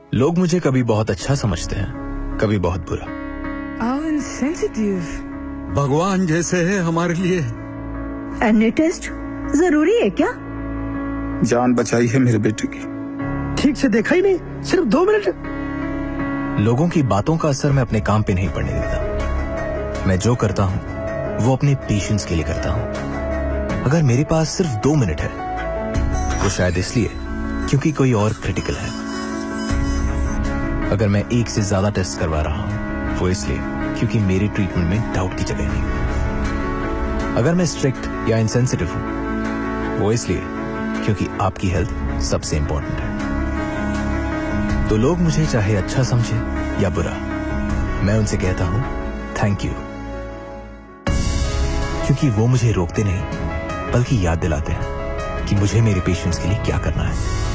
लोग मुझे कभी बहुत अच्छा समझते हैं, कभी बहुत बुरा। भगवान जैसे है हमारे लिए। एनी टेस्ट जरूरी है क्या? जान बचाई है मेरे बेटे की। ठीक से देखा ही नहीं, सिर्फ 2 मिनट। लोगों की बातों का असर मैं अपने काम पे नहीं पड़ने देता। मैं जो करता हूं वो अपने पेशेंस के लिए करता हूं। अगर मेरे पास सिर्फ 2 मिनट है वो शायद इसलिए क्योंकि कोई और क्रिटिकल है। अगर मैं 1 से ज्यादा टेस्ट करवा रहा हूं वो इसलिए क्योंकि मेरी ट्रीटमेंट में डाउट की जगह नहीं। अगर मैं स्ट्रिक्ट या इनसेंसिटिव हूं वो इसलिए क्योंकि आपकी हेल्थ सबसे इंपॉर्टेंट है। तो लोग मुझे चाहे अच्छा समझे या बुरा, मैं उनसे कहता हूं थैंक यू, क्योंकि वो मुझे रोकते नहीं बल्कि याद दिलाते हैं कि मुझे मेरे पेशेंट्स के लिए क्या करना है।